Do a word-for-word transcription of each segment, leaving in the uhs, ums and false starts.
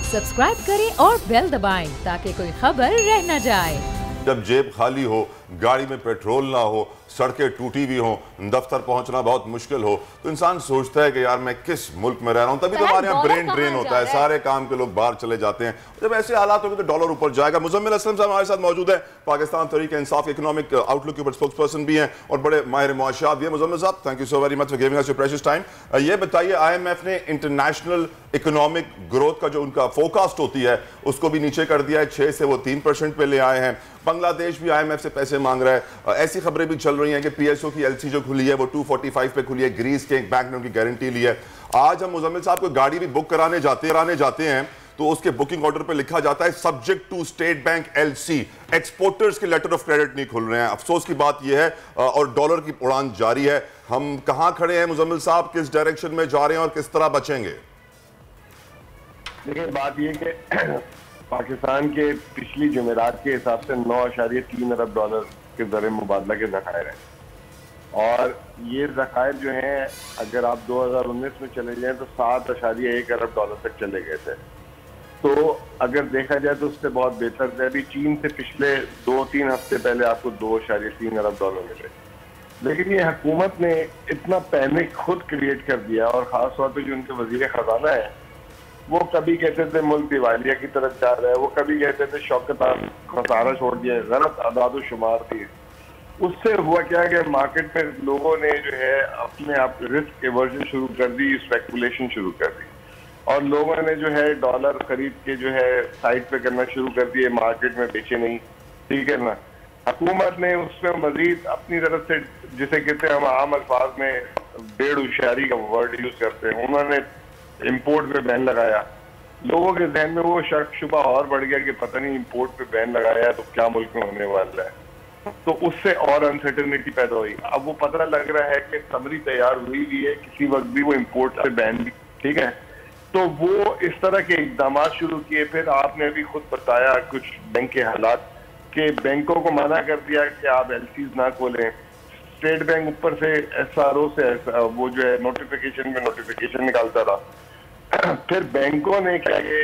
Subscribe करें और bell दबाएं ताकि कोई खबर रह न जाए। जब जेब खाली हो, गाड़ी में पेट्रोल ना हो, सड़कें टूटी हुई हो, दफ्तर पहुंचना बहुत मुश्किल हो, तो इंसान सोचता है कि यार मैं किस मुल्क में रह रहा हूं। तभी तो हमारे यहाँ ब्रेन ड्रेन होता है, सारे काम के लोग बाहर चले जाते हैं। जब ऐसे हालात होंगे तो डॉलर ऊपर जाएगा। मुज़म्मिल असलम साहब हमारे साथ मौजूद है, पाकिस्तान तहरीक इंसाफ इकोनॉमिक आउटलुक के ऊपर स्पोक्स पर्सन भी हैं और बड़े माहिर मुआशियात भी हैं। मुज़म्मिल साहब, thank you so very much for giving us your precious time. ये बताइए, आई एम एफ ने इंटरनेशनल इकोनॉमिक ग्रोथ का जो उनका फोरकास्ट होती है उसको भी नीचे कर दिया है, छः से वो तीन परसेंट पे ले आए हैं। बांग्लादेश भी आई एम एफ से पैसे मांग रहा है। ऐसी खबरें भी चल रही हैं कि पी एस ओ की एल सी जो खुली है वो टू फोर्टी फाइव पे खुली है, ग्रीस के एक बैंक ने उनकी गारंटी ली है। आज हम मुज़म्मिल साहब को गाड़ी भी बुक कराने जाते कराने जाते हैं तो उसके बुकिंग ऑर्डर पे लिखा जाता है subject to State Bank L C. Exporters के लेटर ऑफ क्रेडिट नहीं खुल रहे हैं। अफसोस की बात यह है और डॉलर की उड़ान जारी है। हम कहां खड़े हैं मुज़म्मिल साहब, किस डायरेक्शन में जा रहे हैं और किस तरह बचेंगे? देखिए, बात यह कि पाकिस्तान के पिछली जुमेरात के हिसाब से नौ अशारिया तीन अरब डॉलर के ज़रिए मुबादला के ज़खायर हैं और ये ज़खायर जो हैं अगर आप दो हज़ार उन्नीस में चले जाएं तो सात अशारिया एक अरब डॉलर तक चले गए थे। तो अगर देखा जाए तो उससे बहुत बेहतर है। अभी चीन से पिछले दो तीन हफ्ते पहले आपको दो अशारिया तीन अरब डॉलर मिले, लेकिन ये हुकूमत ने इतना पैनिक खुद क्रिएट कर दिया और ख़ास तौर पर जो उनके वज़ीर ख़जाना है वो कभी कहते थे मुल्क दिवालिया की तरफ जा रहा है, वो कभी कहते थे शौकत खसारा छोड़ दिया, गलत अदाद शुमार दिए। उससे हुआ क्या कि मार्केट में लोगों ने जो है अपने आप रिस्क एवर्जन शुरू कर दी, स्पेकुलेशन शुरू कर दी और लोगों ने जो है डॉलर खरीद के जो है साइड पे करना शुरू कर दिए, मार्केट में बेचे नहीं। ठीक है ना, हुकूमत ने उसमें मजीद अपनी तरफ से, जिसे कहते हैं हम आम अल्फाज में बेड़ होशियारी का वर्ड यूज करते हैं, उन्होंने इंपोर्ट पे बैन लगाया। लोगों के जहन में वो शक शुबा और बढ़ गया कि पता नहीं इंपोर्ट पे बैन लगाया तो क्या मुल्क में होने वाला है, तो उससे और अनसर्टेनिटी पैदा हुई। अब वो पता लग रहा है कि समरी तैयार हुई भी है, किसी वक्त भी वो इंपोर्ट से बैन भी, ठीक है। तो वो इस तरह के इकदाम शुरू किए। फिर आपने भी खुद बताया कुछ बैंक के हालात के बैंकों को मना कर दिया कि आप एल सीज ना खोलें। स्टेट बैंक ऊपर से एस आर ओ से वो जो है नोटिफिकेशन में नोटिफिकेशन निकालता रहा। फिर बैंकों ने क्या कि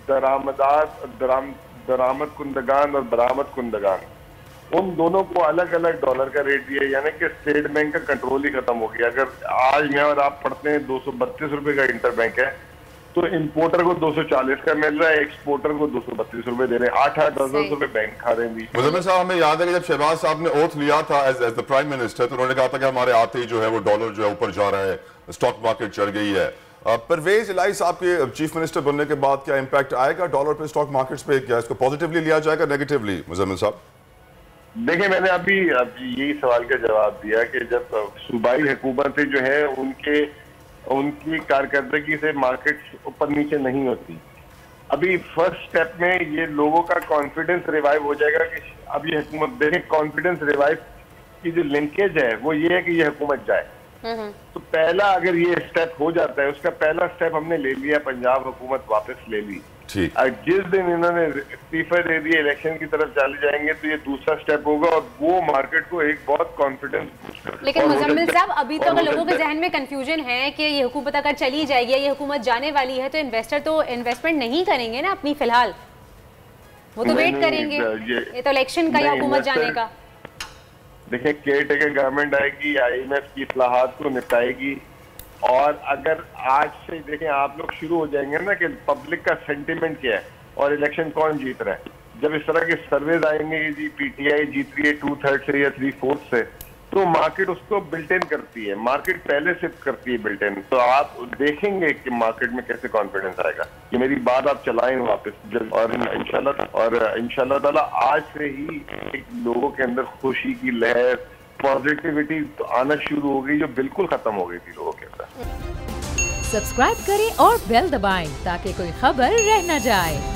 दरामदात दराम दरामद कुंदगान और बरामद कुंदगान उन दोनों को अलग अलग डॉलर का रेट दिया, यानी कि स्टेट बैंक का कंट्रोल ही खत्म हो गया। अगर आज में और आप पढ़ते हैं दो सौ बत्तीस रुपए का इंटर बैंक है तो इंपोर्टर को दो सौ चालीस का मिल रहा है, एक्सपोर्टर को दो सौ बत्तीस रुपए दे रहे हैं। आठ आठ दस दस रुपए बैंक खा रहे हैं। मुज़म्मिल साहब, हमें याद है कि जब शहबाज साहब ने ओथ लिया था as as the prime minister तो उन्होंने कहा था कि हमारे आते ही जो है वो डॉलर जो है ऊपर जा रहा है, स्टॉक मार्केट चढ़ गई है। परवेज इलाही साहब के चीफ मिनिस्टर बनने के बाद क्या इम्पैक्ट आएगा डॉलर पे, स्टॉक मार्केट्स पे? क्या इसको पॉजिटिवली लिया जाएगा, नेगेटिवली? मुज़म्मिल साहब देखिए, मैंने अभी अभी यही सवाल का जवाब दिया कि जब सूबाई हुकूमतें जो है उनके उनकी कारकर्दगी से मार्केट ऊपर नीचे नहीं होती। अभी फर्स्ट स्टेप में ये लोगों का कॉन्फिडेंस रिवाइव हो जाएगा कि अब ये हुकूमत, देखें कॉन्फिडेंस रिवाइव की जो लिंकेज है वो ये है कि ये हुकूमत जाए। तो पहला अगर ये स्टेप हो जाता है, उसका पहला स्टेप हमने ले लिया, पंजाब हुकूमत वापस ले ली। जिस दिन इन्होंने इस्तीफे दे दिए, इलेक्शन की तरफ चले जाएंगे तो ये दूसरा स्टेप होगा और वो मार्केट को एक बहुत कॉन्फिडेंस। लेकिन मुज़म्मिल साहब, अभी तो अगर लोगों के जहन में कंफ्यूजन है कि ये हुकूमत अगर चली जाएगी, ये हुकूमत जाने वाली है, तो इन्वेस्टर तो इन्वेस्टमेंट नहीं करेंगे ना अपनी, फिलहाल वो तो वेट करेंगे। ये तो इलेक्शन का या हुकूमत जाने का। देखिए, केयर टेकर गवर्नमेंट आएगी, आई एम एफ की इस्लाहात को निपटाएगी और अगर आज से देखें आप लोग शुरू हो जाएंगे ना कि पब्लिक का सेंटिमेंट क्या है और इलेक्शन कौन जीत रहा है। जब इस तरह के सर्वेज आएंगे कि जी पीटीआई जीत रही है टू थर्ड से या थ्री फोर्थ से, तो मार्केट उसको बिल्ट इन करती है, मार्केट पहले से करती है बिल्ट इन। तो आप देखेंगे कि मार्केट में कैसे कॉन्फिडेंस आएगा। ये मेरी बात आप चलाएं वापस और इंशाल्लाह और इंशाल्लाह ताला आज से ही एक लोगों के अंदर खुशी की लहर, पॉजिटिविटी तो आना शुरू हो गई जो बिल्कुल खत्म हो गई थी लोगों के अंदर। सब्सक्राइब करें और बेल दबाएं ताकि कोई खबर रह न जाए।